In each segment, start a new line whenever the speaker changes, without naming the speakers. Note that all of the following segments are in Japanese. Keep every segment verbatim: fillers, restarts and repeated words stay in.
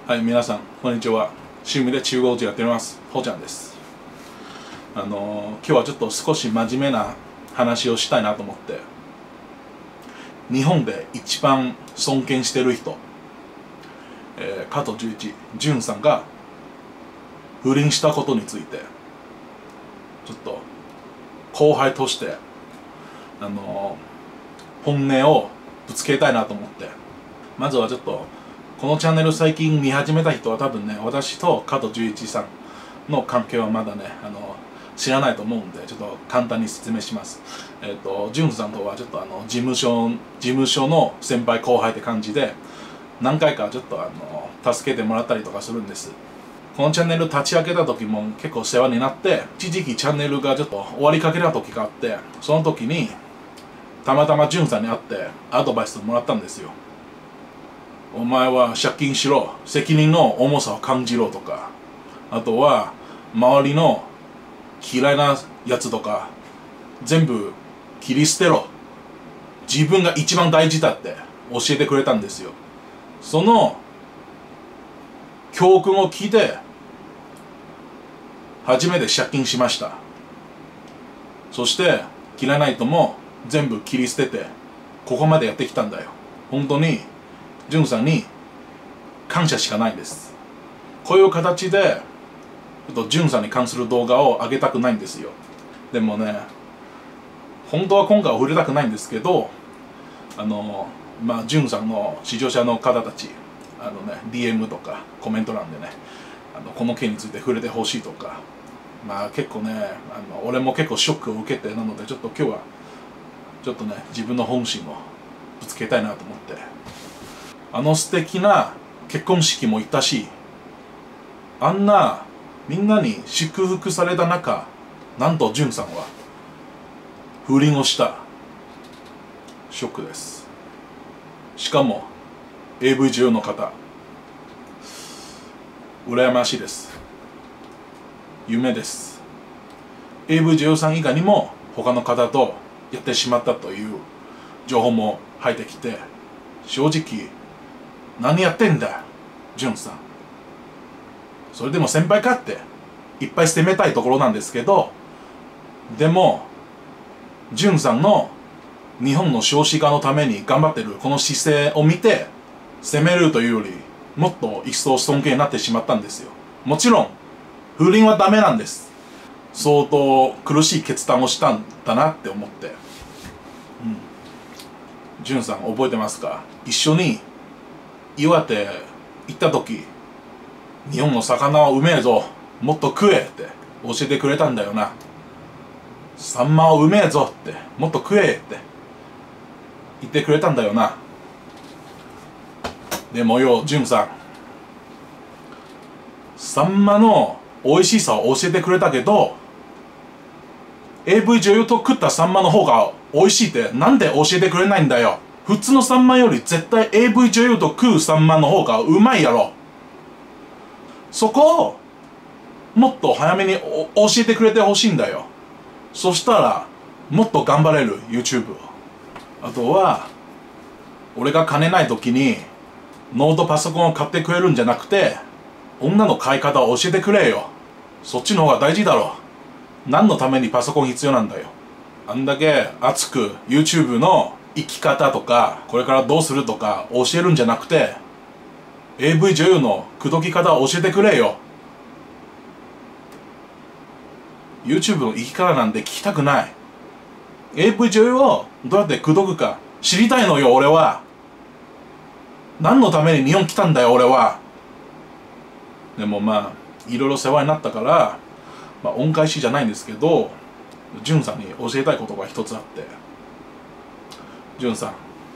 はい、皆さん、こんにちは。趣味で中国人やっております。ほうちゃんです。あのー、今日はちょっと少し真面目な話をしたいなと思って、日本で一番尊敬してる人、えー、加藤純一、純さんが不倫したことについて、ちょっと後輩として、あのー、本音をぶつけたいなと思って、まずはちょっと、このチャンネル最近見始めた人は多分ね、私と加藤純一さんの関係はまだね、あの知らないと思うんで、ちょっと簡単に説明します。えっと、純さんとはちょっとあの事務所、事務所の先輩後輩って感じで、何回かちょっとあの助けてもらったりとかするんです。このチャンネル立ち上げた時も結構世話になって、一時期チャンネルがちょっと終わりかけた時があって、その時にたまたま純さんに会ってアドバイスもらったんですよ。お前は借金しろ、責任の重さを感じろとか、あとは周りの嫌いなやつとか全部切り捨てろ、自分が一番大事だって教えてくれたんですよ。その教訓を聞いて初めて借金しました。そして嫌いな人も全部切り捨ててここまでやってきたんだよ。本当に純さんに感謝しかないです。こういう形でちょっと純さんに関する動画を上げたくないんですよ。でもね、本当は今回は触れたくないんですけど、あのまあ純さんの視聴者の方たち、あのね ディーエム とかコメント欄でね、あのこの件について触れてほしいとか、まあ結構ね、あの俺も結構ショックを受けて、なのでちょっと今日はちょっとね自分の本心をぶつけたいなと思って。あの素敵な結婚式も行ったし、あんなみんなに祝福された中、なんと純さんは不倫をした。ショックです。しかも エーブイ 女優の方、羨ましいです。夢です。 エーブイ 女優さん以外にも他の方とやってしまったという情報も入ってきて、正直何やってんだ純さん、それでも先輩かっていっぱい責めたいところなんですけど、でも純さんの日本の少子化のために頑張ってるこの姿勢を見て、責めるというよりもっと一層尊敬になってしまったんですよ。もちろん不倫はダメなんです。相当苦しい決断をしたんだなって思って、うん、純さん覚えてますか？一緒に岩手行った時、日本の魚はうめえぞ、もっと食えって教えてくれたんだよな。サンマはうめえぞって、もっと食えって言ってくれたんだよな。でもよ、純さん、サンマの美味しさを教えてくれたけど、 エーブイ 女優と食ったサンマの方が美味しいってなんで教えてくれないんだよ。普通のサンマより絶対 エーブイ 女優と食うサンマの方がうまいやろ。そこをもっと早めに教えてくれてほしいんだよ。そしたらもっと頑張れる YouTube を。あとは俺が金ない時にノートパソコンを買ってくれるんじゃなくて、女の買い方を教えてくれよ。そっちの方が大事だろ。何のためにパソコン必要なんだよ。あんだけ熱く YouTube の生き方とかこれからどうするとか教えるんじゃなくて、 エーブイ 女優の口説き方を教えてくれよ。 YouTube の生き方なんて聞きたくない。 エーブイ 女優をどうやって口説くか知りたいのよ。俺は何のために日本来たんだよ俺は。でもまあいろいろ世話になったから、まあ、恩返しじゃないんですけど、純さんに教えたいことが一つあって、純さん、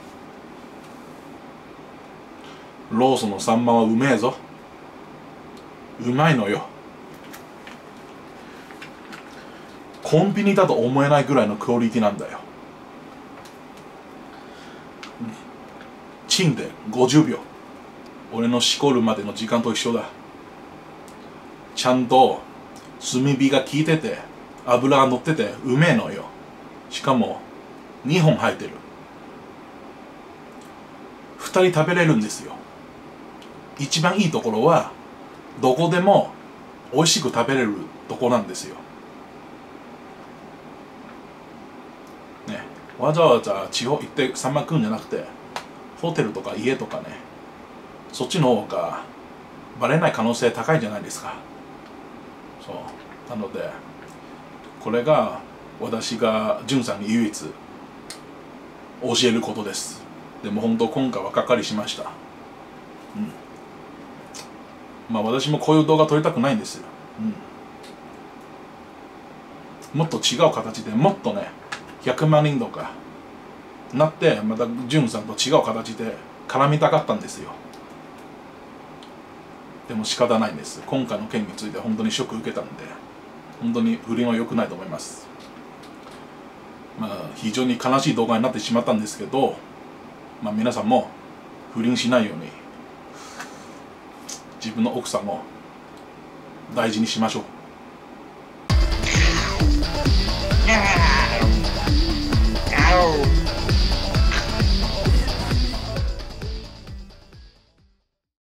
ローソンのサンマはうめえぞ。うまいのよ。コンビニだと思えないぐらいのクオリティなんだよ。チンでごじゅうびょう、俺のしこるまでの時間と一緒だ。ちゃんと炭火が効いてて油が乗っててうめえのよ。しかもにほん入ってる。ふたり食べれるんですよ。 一番いいところはどこでも美味しく食べれるとこなんですよ。ね、わざわざ地方行ってさんま食うんじゃなくて、ホテルとか家とかね、そっちの方がバレない可能性高いじゃないですか。そうなので、これが私がジュンさんに唯一教えることです。でも本当今回はがっかりしました。うん、まあ私もこういう動画撮りたくないんですよ。うん、もっと違う形で、もっとねひゃくまんにんとかなって、またジュンさんと違う形で絡みたかったんですよ。でも仕方ないんです。今回の件について本当にショック受けたんで、本当に不倫は良くないと思います。まあ非常に悲しい動画になってしまったんですけど、まあ皆さんも不倫しないように自分の奥さんを大事にしましょう。